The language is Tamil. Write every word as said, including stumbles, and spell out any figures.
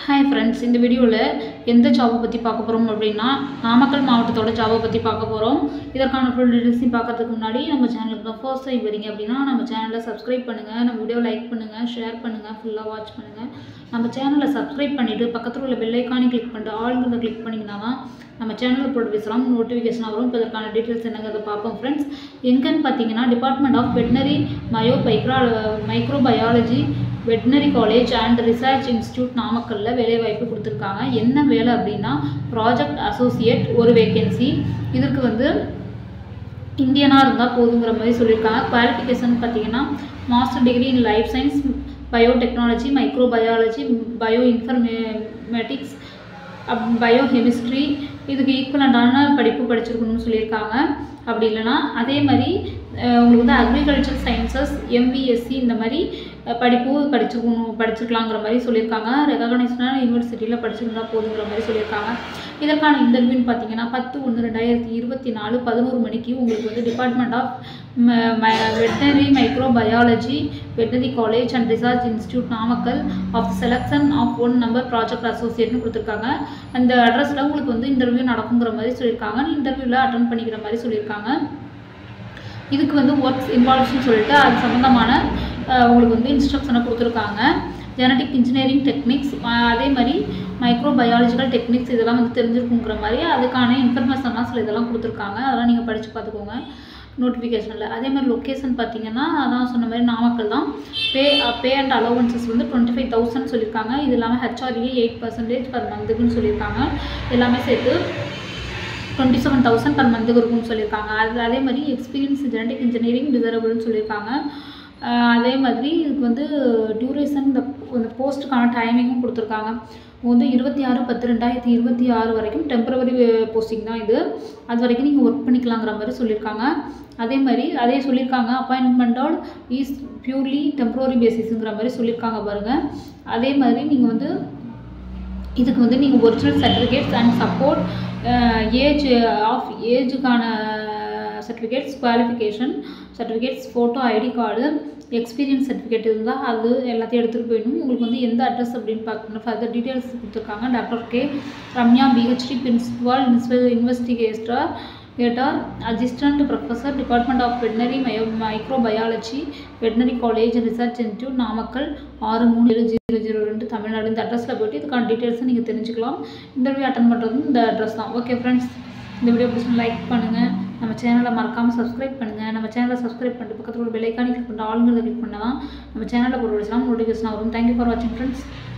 Hi friends, இந்த வீடியோல எந்த ஜாப் பத்தி பார்க்க போறோம் அப்படினா நாமக்கல் மாவட்டத்தோட ஜாப் பத்தி பார்க்க போறோம். இதற்கான full details பார்க்கிறதுக்கு முன்னாடி நம்ம சேனலுக்கு தான் first time வரீங்க அப்படினா நம்ம சேனலை subscribe பண்ணுங்க, நம்ம வீடியோ லைக் பண்ணுங்க, ஷேர் பண்ணுங்க, ஃபுல்லா வாட்ச் பண்ணுங்க. நம்ம சேனலை subscribe பண்ணிட்டு பக்கத்துல உள்ள bell icon-ஐ click பண்ணிட்டு ஆல்ங்கறத click பண்ணீங்கனா தான் நம்ம சேனல்ல போடுற வீடியோஸ்லாம் நோட்டிஃபிகேஷன் வரும். இதற்கான டீடைல்ஸ் என்னங்கறத பாப்போம் फ्रेंड्स. எங்கன்னு பாத்தீங்கன்னா department of veterinary microbiology veterinary college and research institute நாமக்கல்ல வேலை வாய்ப்பு கொடுத்திருக்காங்க. என்ன வேலை அப்படினா ப்ராஜெக்ட் அசோசியேட் ஒரு வேகன்சி. இதற்கு வந்து இந்தியனா இருந்தா போதுங்கற மாதிரி சொல்லிருக்காங்க. குவாலிஃபிகேஷன் பாத்தீங்கன்னா master degree in life science, biotechnology, microbiology, bio informatics, biochemistry இதுக்கு ஈக்குவலண்டான படிப்பு படிச்சிருக்கணும்னு சொல்லியிருக்காங்க. அப்படி இல்லைனா அதே மாதிரி உங்களுக்கு வந்து அக்ரிகல்ச்சர் சயின்சஸ் எம்பிஎஸ்சி இந்த மாதிரி படிப்பு படிச்சிருக்கணும் படிச்சிருக்கலாங்கிற மாதிரி சொல்லியிருக்காங்க. ரெகக்னைஸ்டான யூனிவர்சிட்டியில் படிச்சிருந்தா போதுங்கிற மாதிரி சொல்லியிருக்காங்க. இதற்கான இன்டர்வியூன்னு பார்த்தீங்கன்னா பத்து ஒன்று ரெண்டாயிரத்தி இருபத்தி நாலு பதினோரு மணிக்கு உங்களுக்கு வந்து department of veterinary microbiology veterinary college and research institute Namakkal of selection of one number project அசோசியேட்னு கொடுத்துருக்காங்க. அந்த அட்ரஸில் உங்களுக்கு வந்து இன்டர்வியூ நடக்குங்கிற மாதிரி சொல்லியிருக்காங்க. இன்டர்வியூவில் அட்டன் பண்ணிக்கிற மாதிரி சொல்லியிருக்காங்க. இதுக்கு வந்து ஒர்க்ஸ் இன்வால்வ்ஸ்னு சொல்லிட்டு அது சம்மந்தமான உங்களுக்கு வந்து இன்ஸ்ட்ரக்ஷனை கொடுத்துருக்காங்க. ஜெனடிக் இன்ஜினியரிங் டெக்னிக்ஸ் அதே மாதிரி மைக்ரோபயாலஜிக்கல் டெக்னிக்ஸ் இதெல்லாம் வந்து தெரிஞ்சிருக்குங்கிற மாதிரி அதுக்கான இன்ஃபர்மேஷன்லாம் சில இதெல்லாம் கொடுத்துருக்காங்க. அதெல்லாம் நீங்கள் படித்து பார்த்துக்கோங்க நோட்டிஃபிகேஷனில். அதே மாதிரி லொக்கேஷன் பார்த்தீங்கன்னா அதான் சொன்ன மாதிரி நாமக்கல் தான். பே பே அண்ட் அலோவன்சஸ் வந்து டுவெண்ட்டி ஃபைவ் தௌசண்ட் சொல்லியிருக்காங்க. இது இல்லாமல் ஹெச்ஆர்ஏ எயிட் பர்சன்டேஜ் பர் மந்த்துக்குன்னு சொல்லியிருக்காங்க. எல்லாமே சேர்த்து டுவெண்ட்டி செவன் தௌசண்ட் பர் மந்த்துக்கு இருக்கும்னு சொல்லியிருக்காங்க. அது அதே மாதிரி எக்ஸ்பீரியன்ஸ் ஜெனடிக் இன்ஜினியரிங் டிசரபிள்னு சொல்லியிருக்காங்க. அதே மாதிரி இதுக்கு வந்து டியூரேஷன் இந்த இந்த போஸ்ட்டுக்கான டைமிங்கும் கொடுத்துருக்காங்க. வந்து இருபத்தி ஆறு பத்து ரெண்டாயிரத்தி இருபத்தி ஆறு வரைக்கும் டெம்பரவரி போஸ்டிங் தான் இது. அது வரைக்கும் நீங்கள் ஒர்க் பண்ணிக்கலாங்கிற மாதிரி சொல்லியிருக்காங்க. அதே மாதிரி அதே சொல்லியிருக்காங்க அப்பாயின்மெண்டோட இஸ் பியூர்லி டெம்பரரி பேசிஸுங்கிற மாதிரி சொல்லியிருக்காங்க பாருங்கள். அதே மாதிரி நீங்கள் வந்து இதுக்கு வந்து நீங்கள் original certificates and support age of ஏஜுக்கான certificates, qualification certificates, photo, ID card, experience certificate இருந்தால் அது எல்லாத்தையும் எடுத்துகிட்டு போயிடணும். உங்களுக்கு வந்து எந்த அட்ரஸ் அப்படின்னு பார்க்கணும் ஃபர்தர் டீட்டெயில்ஸ் கொடுத்துருக்காங்க. Doctor K Ramya PhD principal investigator ஏட்டார் assistant professor department of veterinary myo microbiology veterinary college research institute Namakkal ஆறு மூணு ஏழு ஜீரோ ஜீரோ ரெண்டு தமிழ்நாடு. இந்த அட்ரஸில் போய்ட்டு இதுக்கான டீட்டெயில்ஸை நீங்கள் தெரிஞ்சுக்கலாம். இன்டர்வியூ அட்டன் பண்ணுறதும் இந்த அட்ரஸ் தான். ஓகே ஃப்ரெண்ட்ஸ், இந்த வீடியோ பிடிச்சி லைக் பண்ணுங்கள், நம்ம சேனலை மறக்காமல் சப்ஸ்கிரைப் பண்ணுங்கள். நம்ம சேனலை சப்ஸ்கிரைப் பண்ணிட்டு பக்கத்தில் ஒரு பெல் ஐக்கானை கிளிக் பண்ணிட்டு ஆளுங்கிறத கிளிக் பண்ணால் தான் நம்ம சேனலில் போட்டு வச்சுலாம் நோட்டிஃபிகேஷன் வரும். தேங்க்யூ ஃபார் வாட்சிங் ஃப்ரெண்ட்ஸ்.